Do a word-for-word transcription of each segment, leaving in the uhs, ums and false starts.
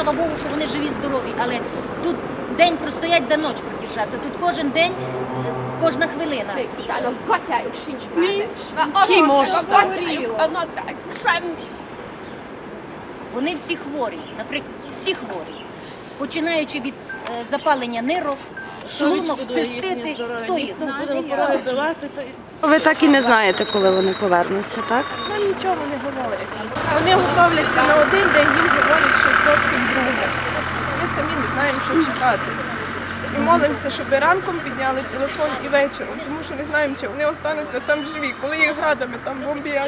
слава Богу, що вони живі, здорові, але тут день простоять до ночі продержаться. Тут кожен день, кожна хвилина. Вони всі хворі, наприклад, всі хворі. Починаючи від е, запалення нирок, шлунок, цистити, хто їх? Ви так і не знаєте, коли вони повернуться, так? Нам нічого не говорять. Вони готовляться на один день, їм говорять щось зовсім друге. Ми самі не знаємо, що чекати. І молимося, щоб ранком підняли телефон і вечором, тому що не знаємо, чи вони остануться там живі, коли їх градами там бомбять.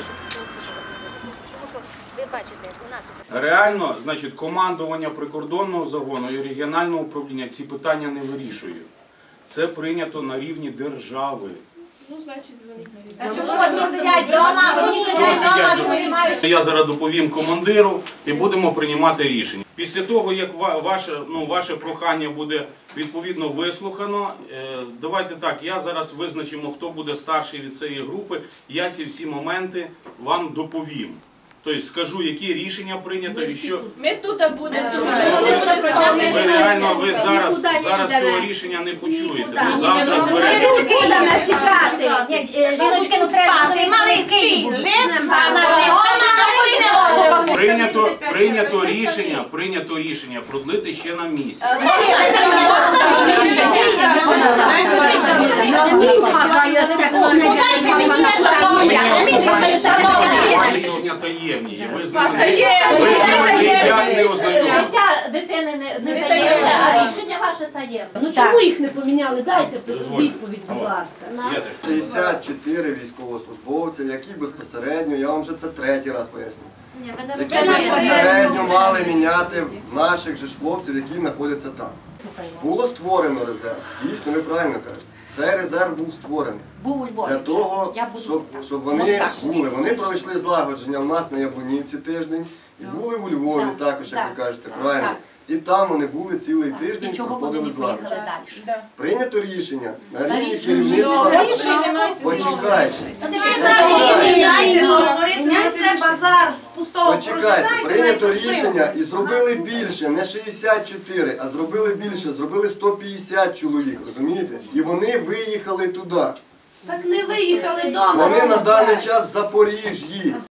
Ви бачите, у нас уже... Реально, значить, командування прикордонного загону і регіонального управління ці питання не вирішує. Це прийнято на рівні держави. Ну, значить, дзвонить на А чому одні сидять вдома, одні сидять вдома, вони не мають? Я зараз доповім командиру і будемо приймати рішення. Після того, як ваше, ну, ваше прохання буде відповідно вислухано, давайте так, я зараз визначимо, хто буде старший від цієї групи, я ці всі моменти вам доповім. Тобто скажу, які рішення прийнято і що... Ми тут будемо. Ви реально, ви зараз, зараз цього рішення не почуєте. Ви завтра зберете. Жіночки, ну треба, ви мали Київ. Прийнято, прийнято рішення, прийнято рішення продлити ще на місяць. Рішення таємні. Ви з ними ніяк не ознайомлені. Життя дитини не таємне, а рішення ваше таємне. Ну чому їх не поміняли? Дайте відповідь, будь ласка. шістдесят чотири військовослужбовця, які безпосередньо, я вам вже це третій раз поясню, які безпосередньо мали міняти наших же ж хлопців, які знаходяться там. Було створено резерв. Дійсно, ви правильно кажете. Цей резерв був створений для того, щоб, щоб вони були. Вони пройшли злагодження у нас на Яблунівці тиждень і були у Львові також, як ви кажете, правильно. І там вони були цілий тиждень, проходили злагодження. Прийнято рішення на рівні керівництва. Почекайте. Почекайте, прийнято рішення і зробили більше, не шістдесят чотири, а зробили більше, зробили сто п'ятдесят чоловік, розумієте? І вони виїхали туди. Так не виїхали вдома. Вони на даний час в Запоріжжі.